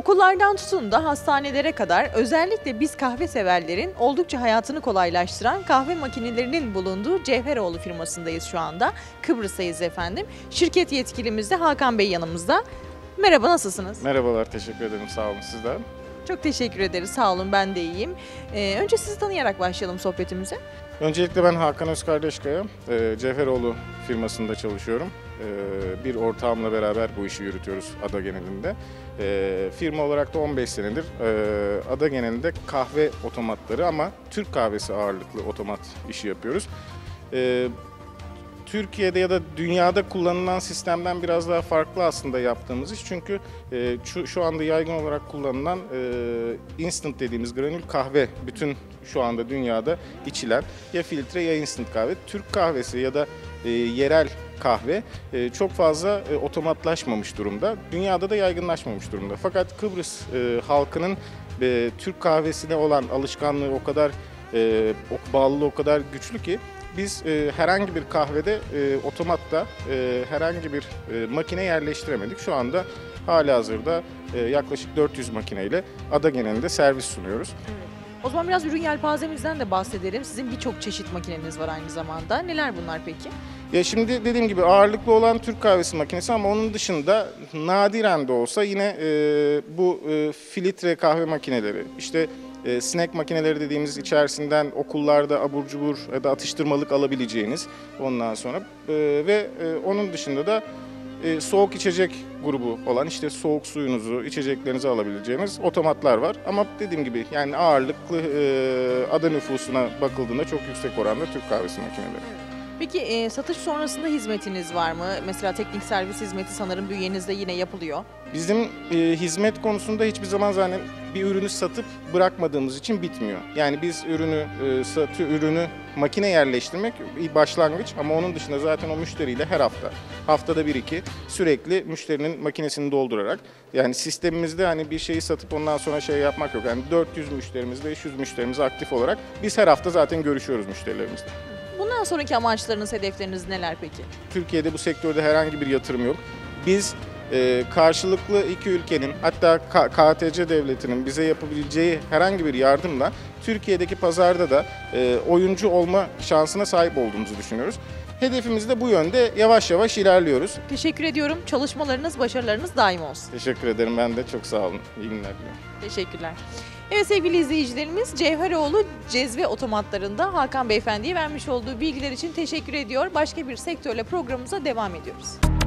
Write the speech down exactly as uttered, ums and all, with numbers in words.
Okullardan tutun da hastanelere kadar özellikle biz kahve severlerin oldukça hayatını kolaylaştıran kahve makinelerinin bulunduğu Cevheroğlu firmasındayız şu anda. Kıbrıs'tayız efendim. Şirket yetkilimiz de Hakan Bey yanımızda. Merhaba, nasılsınız? Merhabalar, teşekkür ederim. Sağ olun, sizden. Çok teşekkür ederiz. Sağ olun, ben de iyiyim. Ee, önce sizi tanıyarak başlayalım sohbetimize. Öncelikle ben Hakan Özkardeşkaya, e, Cevheroğlu firmasında çalışıyorum. E, bir ortağımla beraber bu işi yürütüyoruz ada genelinde. E, firma olarak da on beş senedir e, ada genelinde kahve otomatları ama Türk kahvesi ağırlıklı otomat işi yapıyoruz. E, Türkiye'de ya da dünyada kullanılan sistemden biraz daha farklı aslında yaptığımız iş. Çünkü e, şu, şu anda yaygın olarak kullanılan e, instant dediğimiz granül kahve bütün şu anda dünyada içilen ya filtre ya instant kahve. Türk kahvesi ya da e, yerel kahve e, çok fazla e, otomatlaşmamış durumda. Dünyada da yaygınlaşmamış durumda. Fakat Kıbrıs e, halkının e, Türk kahvesine olan alışkanlığı o kadar e, o, bağlılığı o kadar güçlü ki biz e, herhangi bir kahvede e, otomatta e, herhangi bir e, makine yerleştiremedik. Şu anda halihazırda e, yaklaşık dört yüz makineyle ada genelinde servis sunuyoruz. Evet. O zaman biraz ürün yelpazemizden de bahsedelim. Sizin birçok çeşit makineniz var aynı zamanda. Neler bunlar peki? Ya şimdi dediğim gibi ağırlıklı olan Türk kahvesi makinesi ama onun dışında nadiren de olsa yine e, bu e, filtre kahve makineleri, işte E, snack makineleri dediğimiz içerisinden okullarda abur cubur ya da atıştırmalık alabileceğiniz ondan sonra e, ve e, onun dışında da e, soğuk içecek grubu olan işte soğuk suyunuzu, içeceklerinizi alabileceğiniz otomatlar var. Ama dediğim gibi yani ağırlıklı e, ada nüfusuna bakıldığında çok yüksek oranda Türk kahvesi makineleri. Peki e, satış sonrasında hizmetiniz var mı? Mesela teknik servis hizmeti sanırım bünyenizde yine yapılıyor. Bizim e, hizmet konusunda hiçbir zaman zaten bir ürünü satıp bırakmadığımız için bitmiyor. Yani biz ürünü e, satı ürünü makine yerleştirmek bir başlangıç ama onun dışında zaten o müşteriyle her hafta, haftada bir iki sürekli müşterinin makinesini doldurarak yani sistemimizde hani bir şeyi satıp ondan sonra şey yapmak yok. Yani dört yüz müşterimiz, beş yüz müşterimiz aktif olarak biz her hafta zaten görüşüyoruz müşterilerimizle. Bundan sonraki amaçlarınız, hedefleriniz neler peki? Türkiye'de bu sektörde herhangi bir yatırım yok. Biz e, karşılıklı iki ülkenin hatta K T C devletinin bize yapabileceği herhangi bir yardımla Türkiye'deki pazarda da e, oyuncu olma şansına sahip olduğumuzu düşünüyoruz. Hedefimiz de bu yönde yavaş yavaş ilerliyoruz. Teşekkür ediyorum. Çalışmalarınız, başarılarınız daim olsun. Teşekkür ederim. Ben de çok sağ olun. İyi günler diliyorum. Teşekkürler. Evet sevgili izleyicilerimiz, Cevheroğlu cezve otomatlarında Hakan Beyefendi'ye vermiş olduğu bilgiler için teşekkür ediyor. Başka bir sektörle programımıza devam ediyoruz.